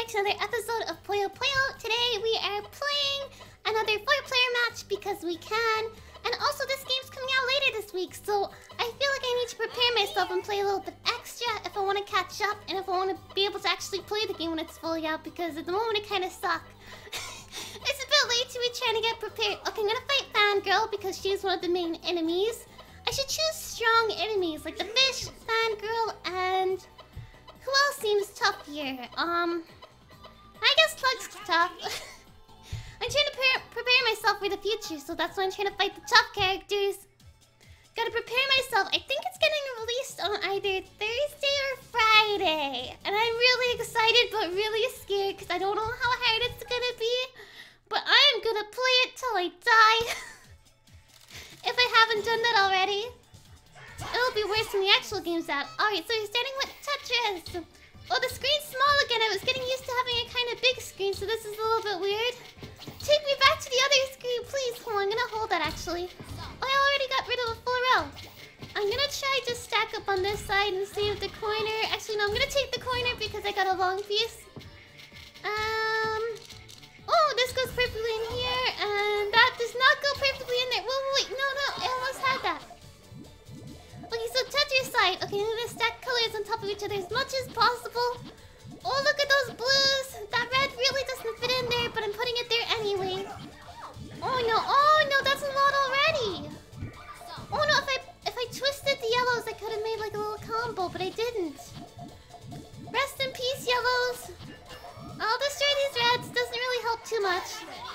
back to another episode of Puyo Puyo. Today we are playing another 4-player match because we can. And also this game's coming out later this week, so I feel like I need to prepare myself and play a little bit extra if I want to catch up and if I want to be able to actually play the game when it's fully out, because at the moment it kind of sucks. It's a bit late to be trying to get prepared. Okay, I'm gonna fight Fangirl because she's one of the main enemies. I should choose strong enemies like the fish, Fangirl, and who else seems tough here? I guess Slug's tough. I'm trying to prepare myself for the future, so that's why I'm trying to fight the tough characters. Gotta prepare myself. I think it's getting released on either Thursday or Friday. And I'm really excited but really scared because I don't know how hard it's gonna be. But I am gonna play it till I die. If I haven't done that already. It'll be worse than the actual game's out. Alright, so you're starting with Tetris. Oh, the screen's small again. I was getting used to having a kind of big screen, so this is a little bit weird. Take me back to the other screen, please. Hold on, I'm gonna hold that actually. Oh, I already got rid of a full row. I'm gonna try to stack up on this side and see if the corner... Actually, no, I'm gonna take the corner because I got a long piece. Oh, this goes perfectly in here, and that does not go perfectly in there. Wait, no, I almost had that. Okay, so Tetris side. Okay, I'm gonna stack colors on top of each other as much as possible. Oh, look at those blues. That red really doesn't fit in there, but I'm putting it there anyway. Oh no, that's a lot already. Oh no, if I twisted the yellows, I could have made like a little combo, but I didn't. Rest in peace, yellows. I'll destroy these reds. Doesn't really help too much.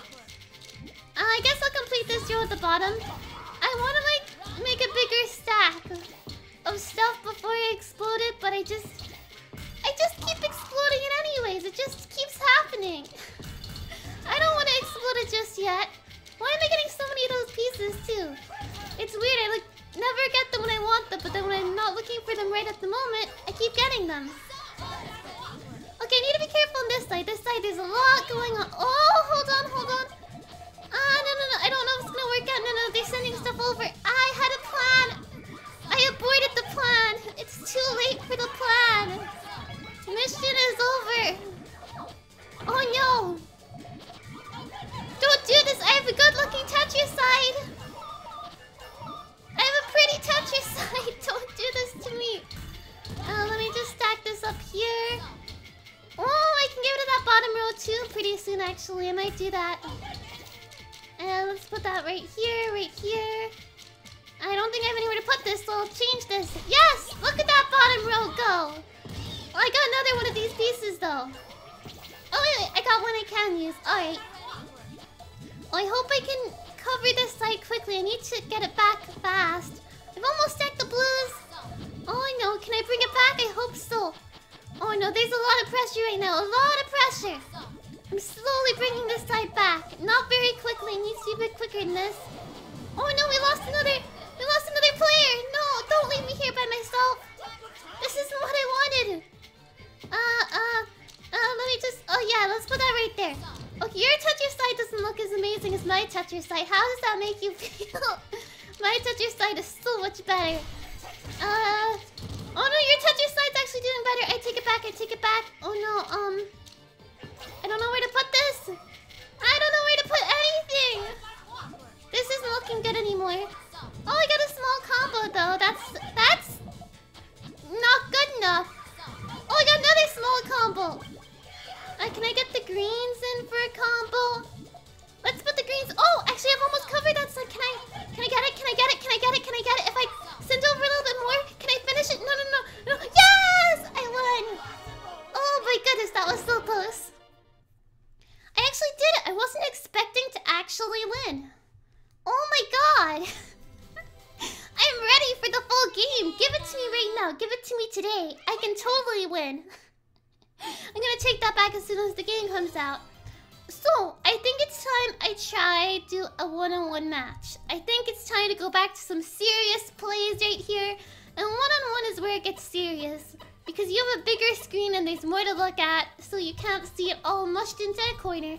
I guess I'll complete this row at the bottom. I want to like make a bigger stack of stuff before I explode it, but I just keep exploding it anyways. It just keeps happening. I don't want to explode it just yet. Why am I getting so many of those pieces too? It's weird. I like never get them when I want them, but then when I'm not looking for them right at the moment, I keep getting them. Okay, I need to be careful on this side. This side, there's a lot going on. Oh, hold on. No. I don't know if it's gonna work out. No, they're sending stuff over. I had a plan. I aborted the plan. It's too late for the plan. Mission is over. Oh no. Don't do this. I have a good-looking Tetris side. I have a pretty Tetris side. Don't do this to me. Let me just stack this up here. Oh, I can get rid of that bottom row too pretty soon, actually. I might do that. And let's put that right here. I don't think I have anywhere to put this, so I'll change this. Yes! Look at that bottom row go! Oh, I got another one of these pieces, though. Oh, wait, I got one I can use. Alright. Oh, I hope I can cover this side quickly. I need to get it back fast. I've almost stacked the blues. Oh, no. Can I bring it back? I hope so. Oh no, there's a lot of pressure right now. A lot of pressure. I'm slowly bringing this side back. Not very quickly. It needs to be a bit quicker than this. Oh no, we lost another player. No, don't leave me here by myself. This isn't what I wanted. Let me just... Oh yeah, let's put that right there. Okay, your Tetris side doesn't look as amazing as my Tetris side. How does that make you feel? My Tetris side is so much better. Oh no, your Tetris side's actually doing better. I take it back. Oh no, I don't know where to put this. I don't know where to put anything. This isn't looking good anymore. Oh, I got a small combo though. That's not good enough. Oh, I got another small combo. Can I get the greens in for a combo? Let's put the greens. Oh, actually, I've almost covered that side. Can I get it? Can I get it? If I send over a little bit more, can I finish it? No. Yes! I won! Oh my goodness, that was so close. I actually did it. I wasn't expecting to actually win. Oh my god. I'm ready for the full game. Give it to me right now. Give it to me today. I can totally win. I'm gonna take that back as soon as the game comes out. So, I think it's time I try do a one-on-one match. I think it's time to go back to some serious plays right here. And one-on-one is where it gets serious. Because you have a bigger screen and there's more to look at, so you can't see it all mushed into a corner.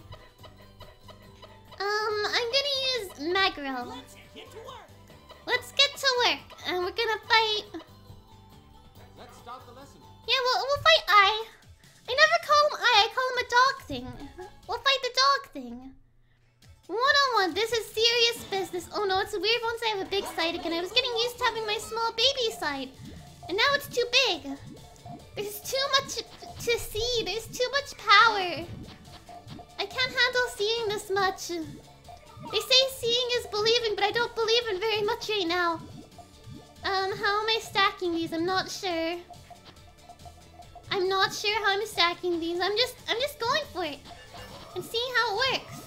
I'm gonna use Magro. Let's get to work. And we're gonna fight... Let's start the lesson. Yeah, we'll fight I. I never call him I call him a thing. We'll fight the dog thing. One-on-one, this is serious business. Oh no, it's weird once I have a big side again. I was getting used to having my small baby side. And now it's too big. There's too much to see. There's too much power. I can't handle seeing this much. They say seeing is believing, but I don't believe it very much right now. How am I stacking these? I'm not sure. I'm not sure how I'm stacking these. I'm just going for it. And seeing how it works.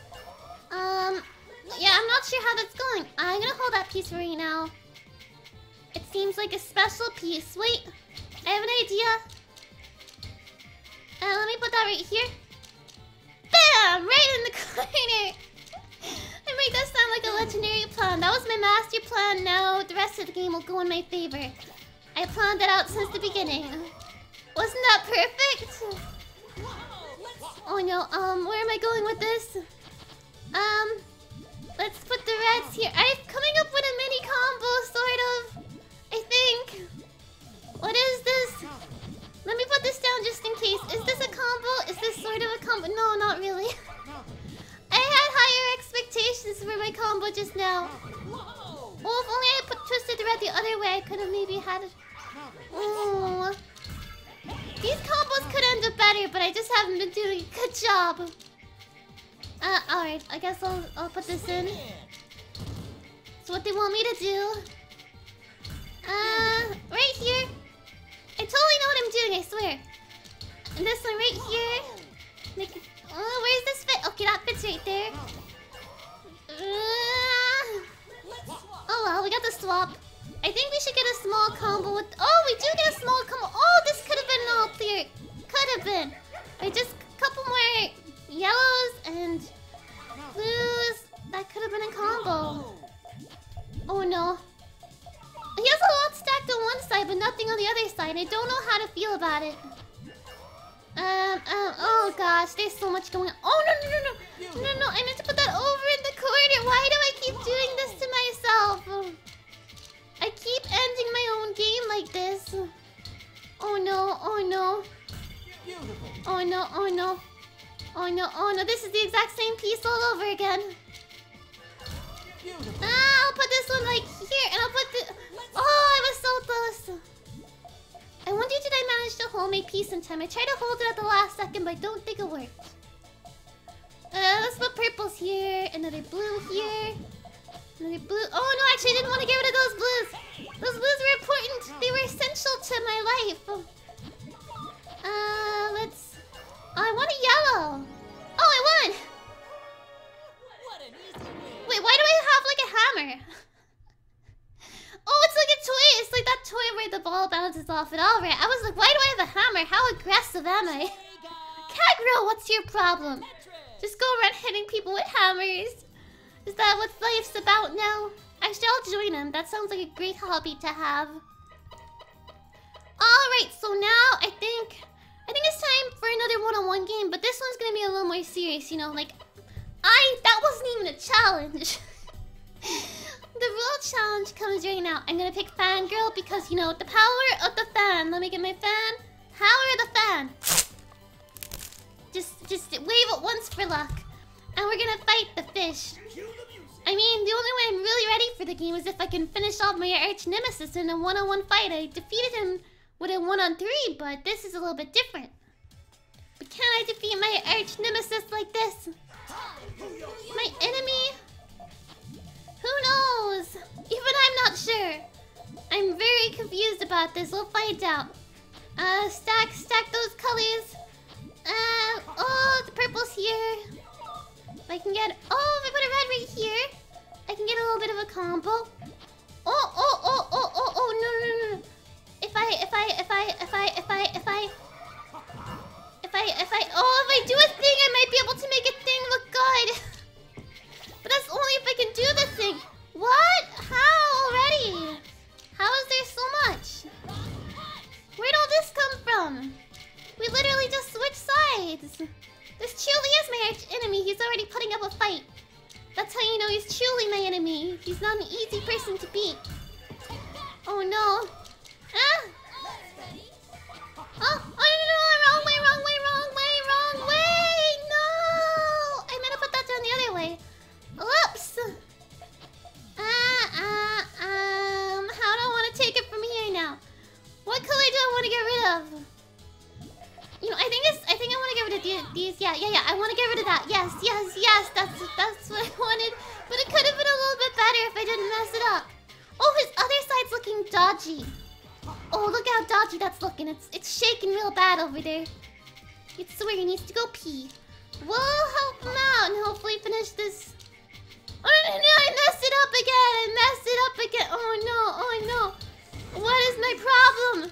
Yeah, I'm not sure how that's going. I'm gonna hold that piece right now. It seems like a special piece. Wait, I have an idea. Let me put that right here. Bam! Right in the corner. I make that sound like a legendary plan. That was my master plan. Now the rest of the game will go in my favor. I planned that out since the beginning. Wasn't that perfect? Oh no, where am I going with this? Let's put the reds here. I'm coming up with a mini combo, sort of. I think. What is this? Let me put this down just in case. Is this a combo? Is this sort of a combo? No, not really. I had higher expectations for my combo just now. Well, if only I twisted the red the other way, I could have maybe had it. Oh. These combos could end up better, but I just haven't been doing a good job. Alright, I guess I'll put this in. It's what they want me to do. Right here. I totally know what I'm doing, I swear. And this one right here. Make it, where's this fit? Okay, that fits right there. Oh well, we got the swap. I think we should get a small combo with... Oh, we do get a small combo. Oh, this could have been all clear. Could have been. Wait, just a couple more yellows and blues. That could have been a combo. Oh no. He has a lot stacked on one side, but nothing on the other side. I don't know how to feel about it. Oh gosh, there's so much going on. Oh, no, I need to put that over in the corner. Why do I keep doing this to myself? I keep ending my own game like this. Oh no, oh no. Oh no, oh no. Oh no, oh no, this is the exact same piece all over again. I'll put this one like here, and I'll put the... Oh, I was so close. I wonder, did I manage to hold my piece in time? I tried to hold it at the last second, but I don't think it worked. Let's put purples here, another blue here. Another blue... Oh no, actually I didn't want to get rid of those blues. Those blues were important. They were essential to my life. Let's... Oh, I want a yellow. Oh, I won. Wait, why do I have like a hammer? Oh, it's like a toy. It's like that toy where the ball bounces off it. Alright, I was like, why do I have a hammer? How aggressive am I? Kagro, what's your problem? Just go around hitting people with hammers. Is that what life's about now? Actually, I'll join him. That sounds like a great hobby to have. Alright, so now I think it's time for another one-on-one game, but this one's gonna be a little more serious, you know, like that wasn't even a challenge. The real challenge comes right now. I'm gonna pick Fangirl because, you know, the power of the fan. Let me get my fan. Power of the fan. Just wave it once for luck. And we're gonna fight the fish. I mean, the only way I'm really ready for the game is if I can finish off my arch nemesis in a one-on-one fight. I defeated him with a 1-on-3, but this is a little bit different. But can I defeat my arch nemesis like this? My enemy? Who knows? Even I'm not sure. I'm very confused about this. We'll find out. Stack those colors. Oh, the purple's here. If I can get... Oh, if I put a red right here, I can get a little bit of a combo. Oh, no. If I do a thing, I might be able to make a thing look good. But that's only if I can do the thing. What? How already? How is there so much? Where'd all this come from? We literally just switched sides. This truly is my arch enemy. He's already putting up a fight. That's how you know he's truly my enemy. He's not an easy person to beat. Oh no. Ah! Oh, no, wrong way. these. Yeah. I want to get rid of that. Yes. That's what I wanted. But it could have been a little bit better if I didn't mess it up. Oh, his other side's looking dodgy. Oh, look how dodgy that's looking. It's shaking real bad over there. It's where he needs to go pee. We'll help him out and hopefully finish this. Oh no, I messed it up again. Oh no. What is my problem?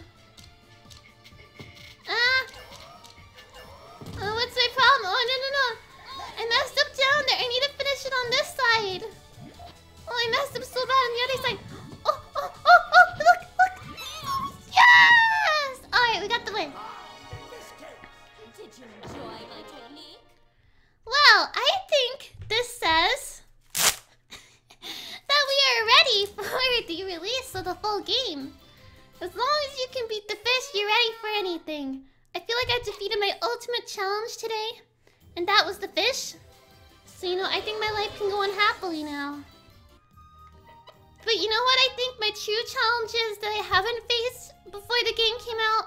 What's my problem? Oh no. I messed up down there. I need to finish it on this side. Oh, I messed up so bad on the other side. Oh, look. Yes! Alright, we got the win. Did you enjoy my technique? Well, I think this says that we are ready for the release of the full game. As long as you can beat the fish, you're ready for anything. I feel like I defeated my ultimate challenge today, and that was the fish. So, you know, I think my life can go on happily now. But you know what I think my true challenge is that I haven't faced before the game came out?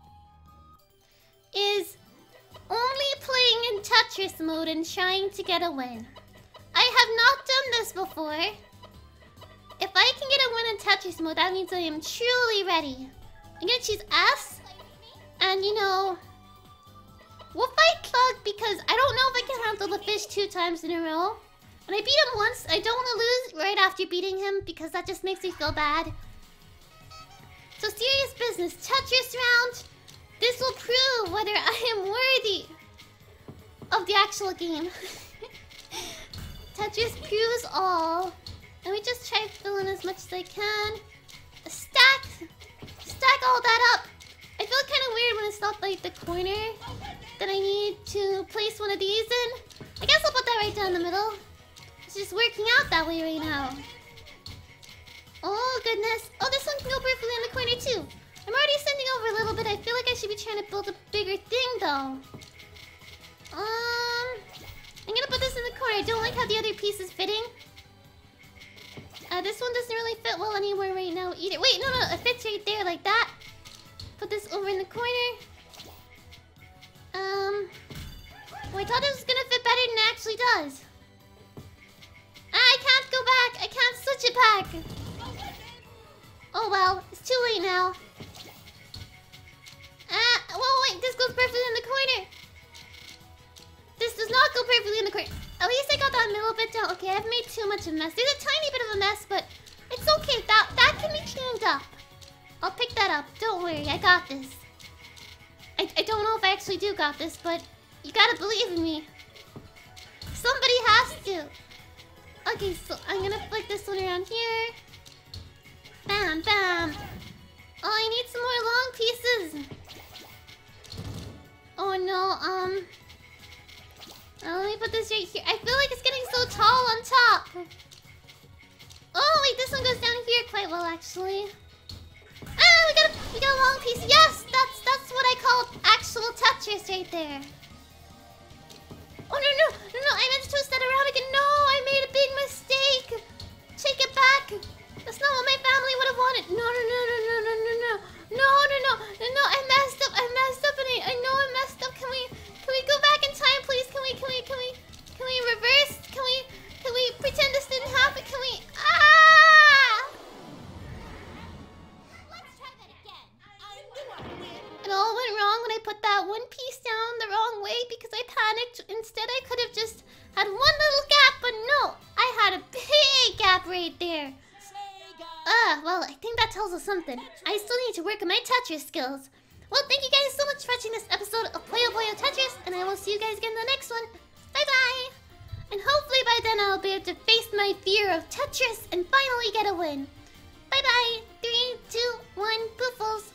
Is only playing in Tetris mode and trying to get a win. I have not done this before. If I can get a win in Tetris mode, that means I am truly ready. I'm gonna choose S. And you know, we'll fight Clug because I don't know if I can handle the fish 2 times in a row. When I beat him once, I don't want to lose right after beating him because that just makes me feel bad. So serious business, Tetris round. This will prove whether I am worthy of the actual game. Tetris proves all. Let me just try filling as much as I can. Stack all that up. I feel kind of weird when it's not like the corner that I need to place one of these in. I guess I'll put that right down the middle. It's just working out that way right now. Oh goodness. Oh, this one can go perfectly in the corner too. I'm already sending over a little bit. I feel like I should be trying to build a bigger thing though. I'm gonna put this in the corner. I don't like how the other piece is fitting. This one doesn't really fit well anywhere right now either. Wait, no, it fits right there like that. Put this over in the corner. Oh, I thought it was gonna fit better than it actually does. I can't go back. I can't switch it back. Oh well, it's too late now. Whoa, wait, this goes perfectly in the corner. This does not go perfectly in the corner. At least I got that middle bit down. Okay, I've made too much of a mess. There's a tiny bit of a mess, but it's okay. That can be cleaned up. I'll pick that up. Don't worry, I got this. I don't know if I actually do got this, but you gotta believe in me. Somebody has to. Okay, so I'm gonna flick this one around here. Bam, bam. Oh, I need some more long pieces. Oh no, let me put this right here. I feel like it's getting so tall on top. Oh wait, this one goes down here quite well actually. We got a long piece. Yes, that's what I call actual Tetris right there. Oh no, I meant to twist that around again. No, I made a big mistake. Take it back. That's not what my family would have wanted. No, I messed up and I know I messed up. Can we go back in time, please? Can we reverse? Can we pretend this didn't happen? Can we? Let's try that again. I'm gonna win. It all went wrong when I put that one piece down the wrong way because I panicked. Instead, I could have just had one little gap, but no, I had a big gap right there. Well, I think that tells us something. I still need to work on my Tetris skills. Well, thank you guys so much for watching this episode of Puyo Puyo Tetris, and I will see you guys again in the next one. Bye-bye! And hopefully by then I'll be able to face my fear of Tetris and finally get a win. Bye-bye! 3, 2, 1, poofles!